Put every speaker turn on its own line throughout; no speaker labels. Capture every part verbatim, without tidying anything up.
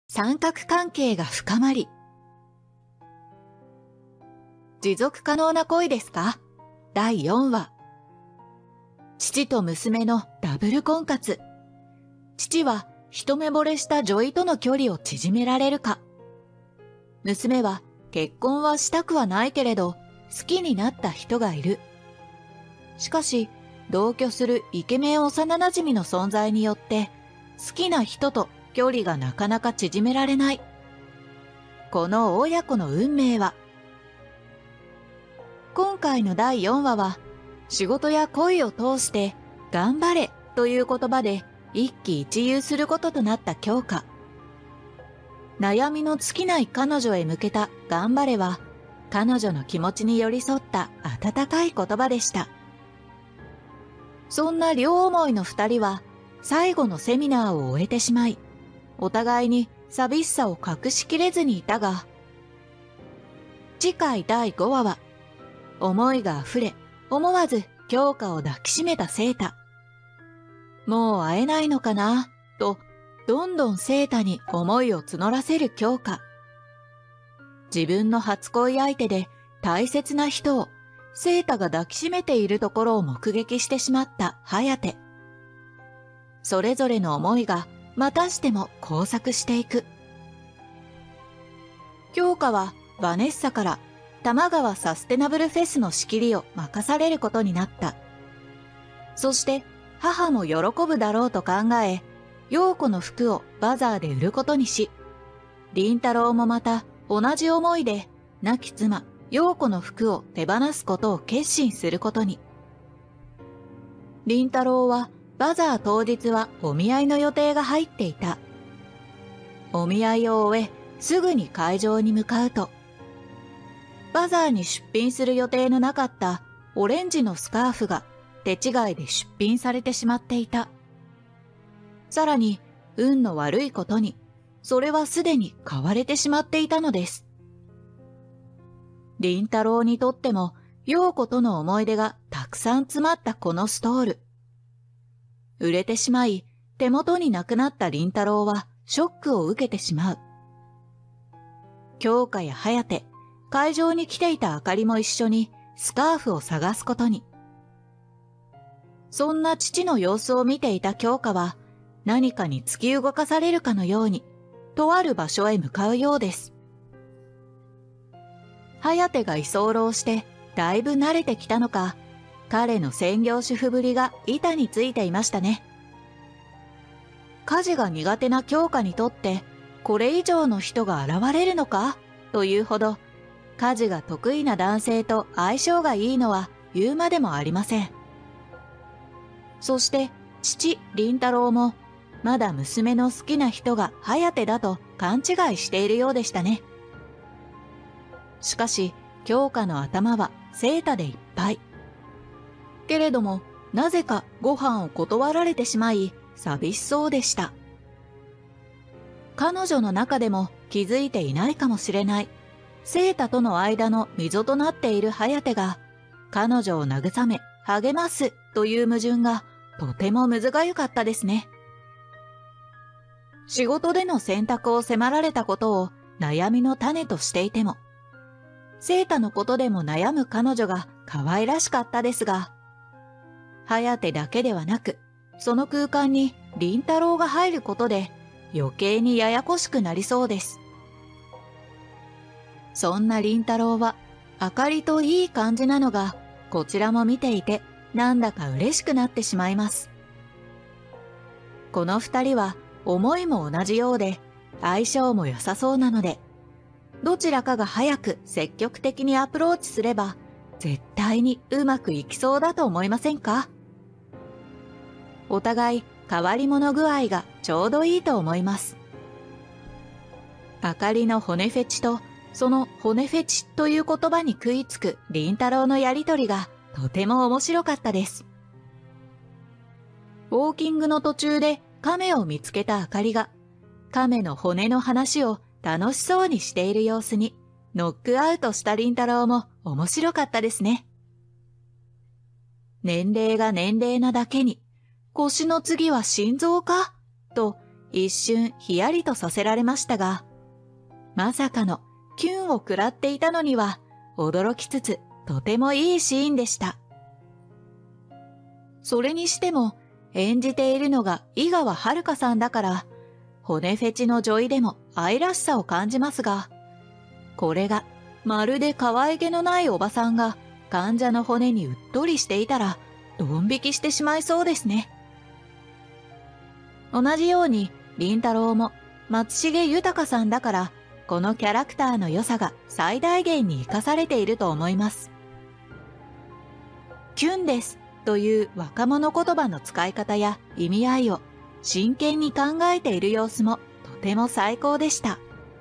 三角関係が深まり。持続可能な恋ですか？だいよんわ。父と娘のダブル婚活。父は一目惚れした女医との距離を縮められるか。娘は結婚はしたくはないけれど好きになった人がいる。しかし同居するイケメン幼馴染の存在によって好きな人と距離がなかなか縮められない。この親子の運命は。今回のだいよんわは仕事や恋を通して頑張れという言葉で一喜一憂することとなった京香。悩みの尽きない彼女へ向けた頑張れは彼女の気持ちに寄り添った温かい言葉でした。そんな両思いの二人は最後のセミナーを終えてしまい、お互いに寂しさを隠しきれずにいたが、次回だいごわは、思いが溢れ、思わず京香を抱きしめた聖太。もう会えないのかなと、どんどん聖太に思いを募らせる京香。自分の初恋相手で大切な人を聖太が抱きしめているところを目撃してしまった颯。それぞれの思いがまたしても交錯していく。京香はヴァネッサから多摩川サステナブルフェスの仕切りを任されることになった。そして母も喜ぶだろうと考え、陽子の服をバザーで売ることにし、凛太郎もまた同じ思いで亡き妻陽子の服を手放すことを決心することに。凛太郎はバザー当日はお見合いの予定が入っていた。お見合いを終え、すぐに会場に向かうと、バザーに出品する予定のなかったオレンジのスカーフが手違いで出品されてしまっていた。さらに、運の悪いことに、それはすでに買われてしまっていたのです。凛太郎にとっても、陽子との思い出がたくさん詰まったこのストール。売れてしまい、手元になくなった凛太郎はショックを受けてしまう。京香や颯、会場に来ていたあかりも一緒にスカーフを探すことに。そんな父の様子を見ていた京香は、何かに突き動かされるかのように、とある場所へ向かうようです。颯が居候して、だいぶ慣れてきたのか、彼の専業主婦ぶりが板についていましたね。家事が苦手な京香にとって、これ以上の人が現れるのかというほど、家事が得意な男性と相性がいいのは言うまでもありません。そして父凛太郎もまだ娘の好きな人が颯だと勘違いしているようでしたね。しかし京香の頭は聖太でいっぱい。けれどもなぜかご飯を断られてしまい寂しそうでした。彼女の中でも気づいていないかもしれない聖太との間の溝となっている颯が彼女を慰め励ますという矛盾がとてもむずがゆかったですね。仕事での選択を迫られたことを悩みの種としていても、聖太のことでも悩む彼女が可愛らしかったですが、颯だけではなく、その空間に凛太郎が入ることで余計にややこしくなりそうです。そんな凛太郎は、あかりといい感じなのが、こちらも見ていて、なんだか嬉しくなってしまいます。この二人は、思いも同じようで、相性も良さそうなので、どちらかが早く積極的にアプローチすれば、絶対にうまくいきそうだと思いませんか？お互い、変わり者具合がちょうどいいと思います。あかりの骨フェチと、その骨フェチという言葉に食いつく凛太郎のやりとりがとても面白かったです。ウォーキングの途中で亀を見つけたあかりが亀の骨の話を楽しそうにしている様子にノックアウトした凛太郎も面白かったですね。年齢が年齢なだけに腰の次は心臓かと一瞬ヒヤリとさせられましたが、まさかのキュンを食らっていたのには驚きつつとてもいいシーンでした。それにしても演じているのが井川遥さんだから、骨フェチの女医でも愛らしさを感じますが、これがまるで可愛げのないおばさんが患者の骨にうっとりしていたらドン引きしてしまいそうですね。同じように凛太郎も松重豊さんだから、このキャラクターの良さが最大限に生かされていると思います。キュンですという若者言葉の使い方や意味合いを真剣に考えている様子もとても最高でした。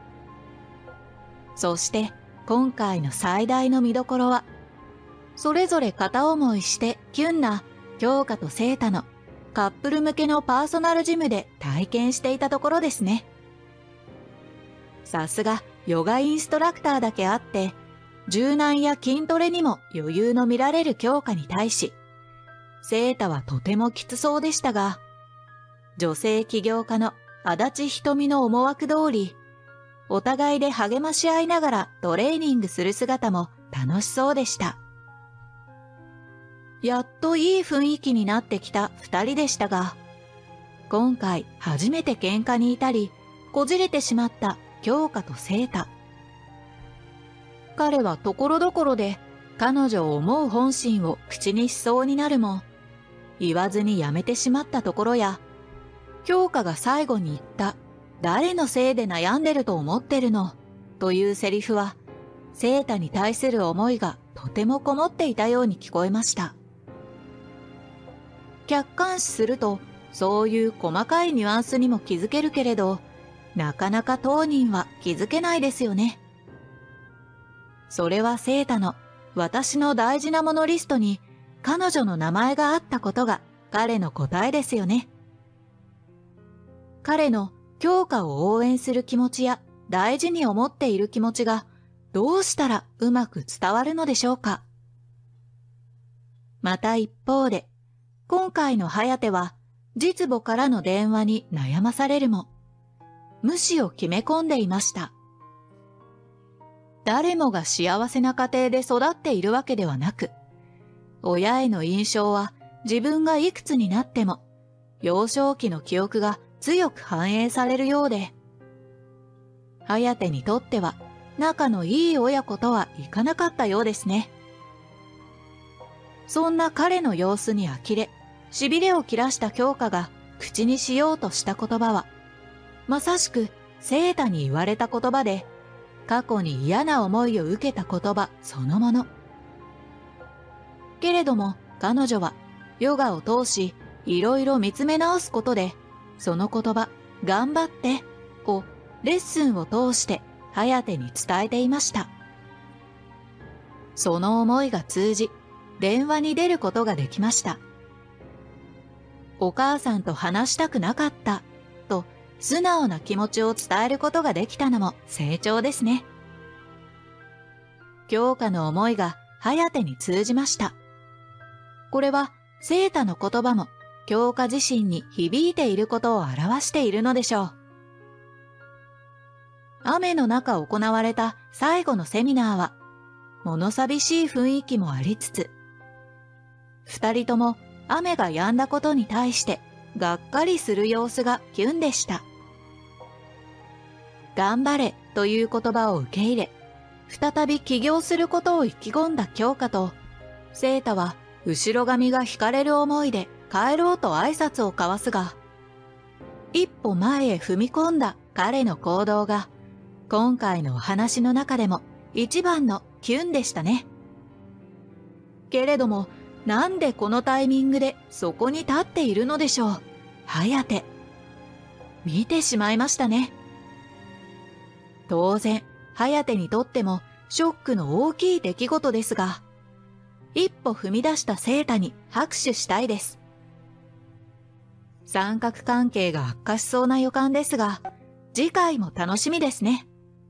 そして今回の最大の見どころは、それぞれ片思いしてキュンな京香と晴太のカップル向けのパーソナルジムで体験していたところですね。さすがヨガインストラクターだけあって、柔軟や筋トレにも余裕の見られる京香に対し、晴太はとてもきつそうでしたが、女性起業家の足立瞳の思惑通り、お互いで励まし合いながらトレーニングする姿も楽しそうでした。やっといい雰囲気になってきた二人でしたが、今回初めて喧嘩に至り、こじれてしまった京香と晴太。彼はところどころで彼女を思う本心を口にしそうになるも、言わずにやめてしまったところや、京香が最後に言った誰のせいで悩んでると思ってるのというセリフは、晴太に対する思いがとてもこもっていたように聞こえました。客観視するとそういう細かいニュアンスにも気づけるけれど、なかなか当人は気づけないですよね。それは晴太の私の大事なものリストに彼女の名前があったことが彼の答えですよね。彼の京香を応援する気持ちや大事に思っている気持ちがどうしたらうまく伝わるのでしょうか。また一方で、今回の颯は実母からの電話に悩まされるも、無視を決め込んでいました。誰もが幸せな家庭で育っているわけではなく、親への印象は自分がいくつになっても、幼少期の記憶が強く反映されるようで、颯にとっては仲のいい親子とはいかなかったようですね。そんな彼の様子に呆れ、痺れを切らした京香が口にしようとした言葉は、まさしく晴太に言われた言葉で、過去に嫌な思いを受けた言葉そのもの。けれども彼女はヨガを通しいろいろ見つめ直すことで、その言葉、頑張ってをレッスンを通して颯に伝えていました。その思いが通じ、電話に出ることができました。お母さんと話したくなかったと素直な気持ちを伝えることができたのも成長ですね。京香の思いが颯に通じました。これは晴太の言葉も京香自身に響いていることを表しているのでしょう。雨の中行われた最後のセミナーは物寂しい雰囲気もありつつ、二人とも雨が止んだことに対してがっかりする様子がキュンでした。頑張れという言葉を受け入れ、再び起業することを意気込んだ京香と、晴太は後ろ髪が引かれる思いで帰ろうと挨拶を交わすが、一歩前へ踏み込んだ彼の行動が、今回のお話の中でも一番のキュンでしたね。けれども、なんでこのタイミングでそこに立っているのでしょう、颯。見てしまいましたね。当然、颯にとってもショックの大きい出来事ですが、一歩踏み出した晴太に拍手したいです。三角関係が悪化しそうな予感ですが、次回も楽しみですね。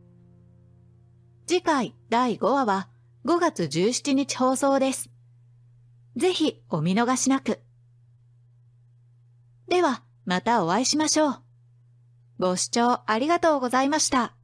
次回だいごわはごがつじゅうしちにち放送です。ぜひお見逃しなく。ではまたお会いしましょう。 ご視聴ありがとうございました。